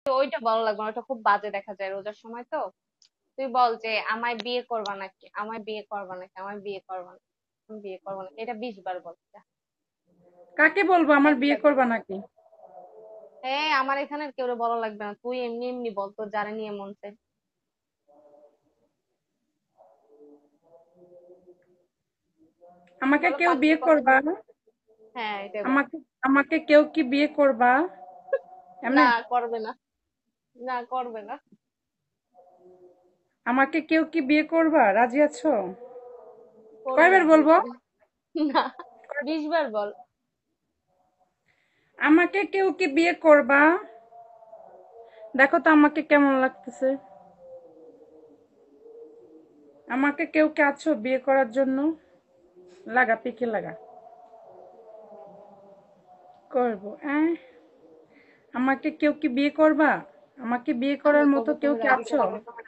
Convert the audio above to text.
ওইটা ভালো লাগবে না, ওটা খুব বাজে দেখা যায় রোজার সময় তো। তুই বল যে আমায় বিয়ে করবা নাকি, আমায় বিয়ে করবা নাকি, আমায় বিয়ে করবা নাকি, আমি বিয়ে করবো না, এটা 20 বার বল যা। কাকে বলবো আমার বিয়ে একবার। করবা নাকি? হ্যাঁ, আমার এখানে কেউ বলা লাগবে না, তুই এমনি এমনি বল তোর যারা নিয়ে মন চায়। আমাকে বলো কেউ বিয়ে পাঁচটা কথা করবা? বল। হ্যাঁ, এটাই বল। আমাকে আমাকে কেউ কি বিয়ে করবা? না, এমনে? করবে না। না, করবে না। আমাকে কেউ কি বিয়ে করবা, রাজি আছো? করবে কয়বার না বলবো? বিয়ে। না, 20 বার বল। আমাকে কেউ কি বিয়ে করবা? দেখো তো আমাকে কেমন লাগতেছে। আমাকে কেউ কি আছো বিয়ে করার জন্য? লাগা পিকে লাগা। করবো আমাকে কেউ কি বিয়ে করবা? আমাকে বিয়ে আমি করার মতো করবো, কেউ তুমি কি রাজি আছো? থাকবে।